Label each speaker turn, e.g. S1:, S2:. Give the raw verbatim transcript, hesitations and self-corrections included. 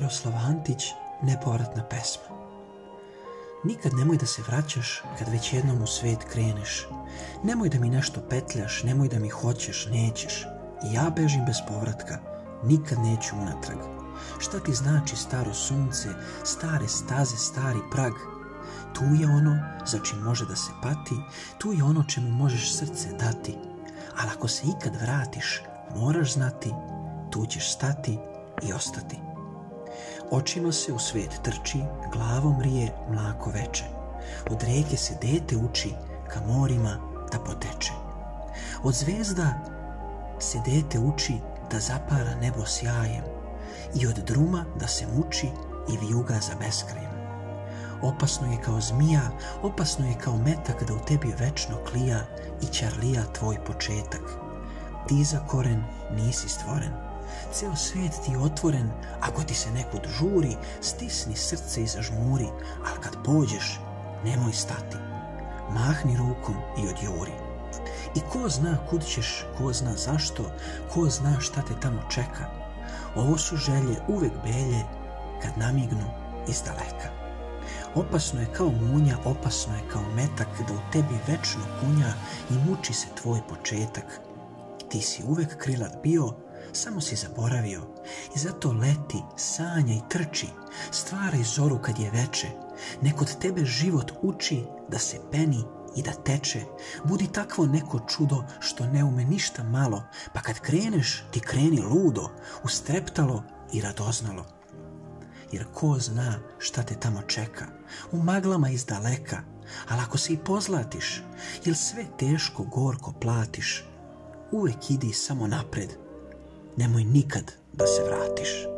S1: Miroslav Antić, nepovratna pesma. Nikad nemoj da se vraćaš kad već jednom u svet kreneš. Nemoj da mi nešto petljaš, nemoj da mi hoćeš, nećeš. I ja bežim bez povratka, nikad neću unatrag. Šta ti znači staro sunce, stare staze, stari prag? Tu je ono za čim može da se pati, tu je ono čemu možeš srce dati. Ali ako se ikad vratiš, moraš znati, tu ćeš stati i ostati. Očima se u svet trči, glavom rije mlako veče. Od reke se dete uči, ka morima da poteče. Od zvezda se dete uči da zapara nebo sjajem i od druma da se muči i vijuga za beskrajem. Opasno je kao zmija, opasno je kao metak da u tebi večno klija i ćarlija tvoj početak. Ti za koren nisi stvoren. Ceo svet ti je otvoren, ako ti se nekud žuri, stisni srce i zažmuri, ali kad pođeš, nemoj stati. Mahni rukom i odjuri. I ko zna kud ćeš, ko zna zašto, ko zna šta te tamo čeka. Ovo su želje uvek belje, kad namignu iz daleka. Opasno je kao munja, opasno je kao metak, da u tebi večno punja i muči se tvoj početak. Ti si uvek krilat bio, samo si zaboravio i zato leti, sanja i trči, stvaraj zoru kad je veče. Nek od tebe život uči da se peni i da teče. Budi takvo neko čudo što ne ume ništa malo, pa kad kreneš ti kreni ludo, ustreptalo i radoznalo. Jer ko zna šta te tamo čeka, u maglama iz daleka, ali ako se i pozlatiš, jel sve teško gorko platiš, uvek idi samo napred, nemoj nikad da se vratiš.